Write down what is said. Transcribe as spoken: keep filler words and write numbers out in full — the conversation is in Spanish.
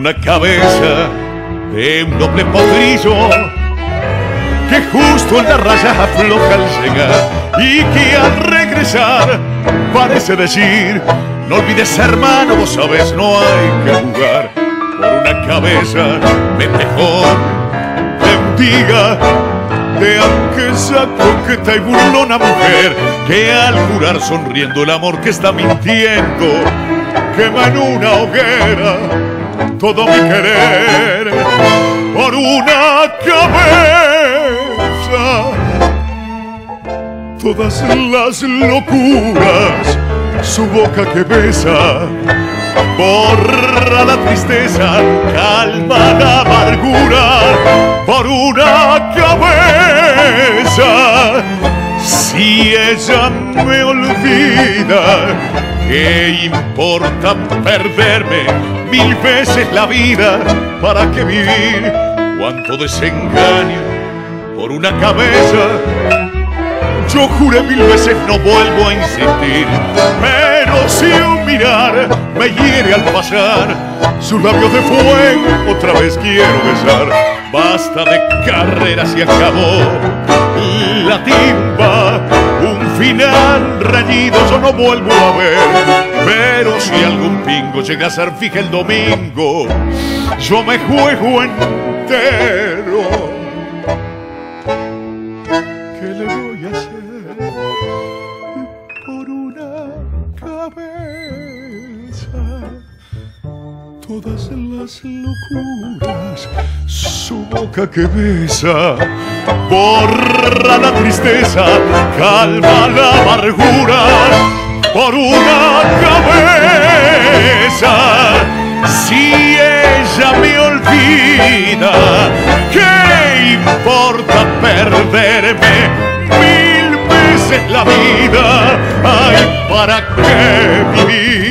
una cabeza de un doble potrillo que justo en la raya afloja al llegar y que al regresar parece decir: no olvides, hermano, vos sabés, no hay que jugar. Por una cabeza mejor de un día de aquella coqueta y burlona mujer que al jurar sonriendo el amor que está mintiendo quema en una hoguera todo mi querer. Por una cabeza todas las locuras, su boca que besa borra la tristeza, calma la amargura. Por una cabeza, si ella me olvida, ¿qué importa perderme mil veces la vida? ¿Para qué vivir? Cuánto desengaño por una cabeza. Yo juré mil veces no vuelvo a insistir, pero si un mirar me hiere al pasar, sus labios de fuego otra vez quiero besar. Basta de carreras y acabó la timba, un final reñido yo no vuelvo a ver. Pero si algún pingo llega a ser fija el domingo, yo me juego entero. ¿Qué le voy a hacer por una cabeza? Todas las locuras, su boca que besa borra la tristeza, calma la amargura. Por una cabeza, si ella me olvida, ¿qué importa perderme mil veces la vida? Ay, ¿para qué vivir?